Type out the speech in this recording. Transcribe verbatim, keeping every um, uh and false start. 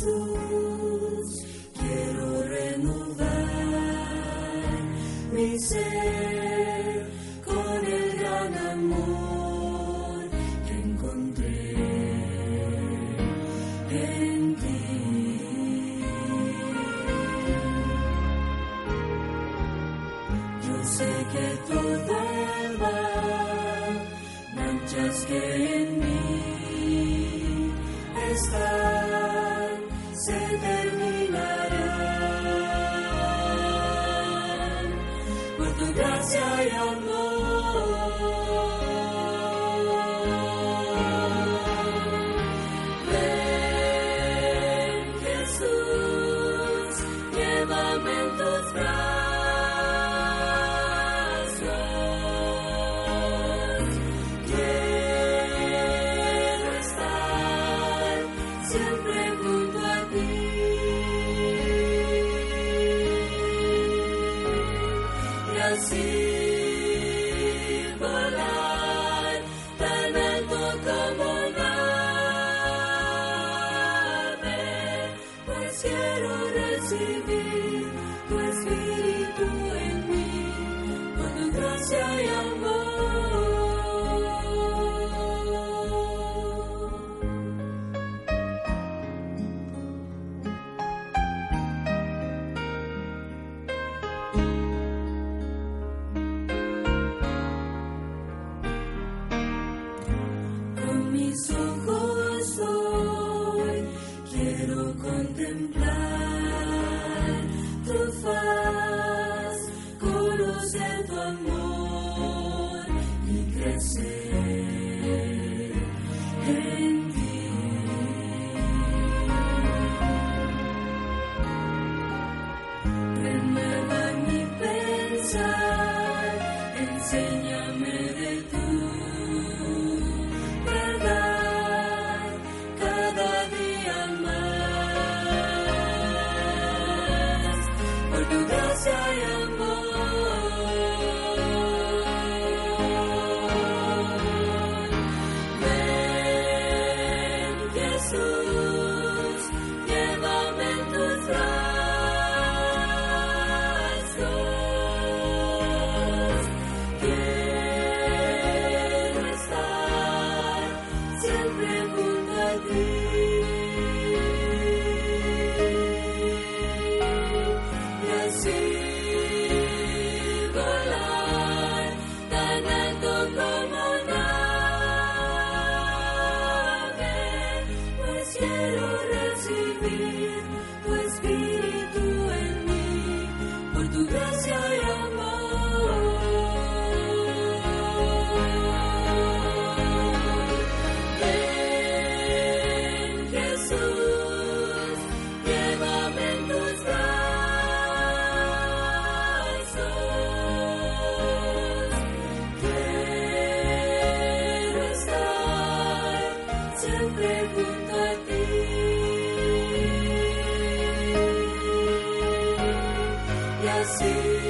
Jesús, quiero renovar mi ser con el gran amor que encontré en ti. Yo sé que todo el mal, manchas que en mí están, se terminarán por tu gracia y amor. Ven, Jesús, llévame en tus brazos. Quiero estar siempre junto a ti. Y así volar tan alto como un ave, pues quiero recibir tu espíritu en mí, con tu gracia y amor. Con mis ojos hoy quiero contemplar tu faz, conocer tu amor y crecer en ti. Renueva mi pensar, enséñame de tu verdad cada día más, por tu gracia y amor. Ven, Jesús, llévame en tus brazos. Quiero estar siempre junto a ti. Y así volar tan alto como un ave, pues quiero recibir tu espíritu en mí, por tu gracia y amor. Ven, Jesús, llévame en tus brazos. Quiero estar siempre junto a ti. Y así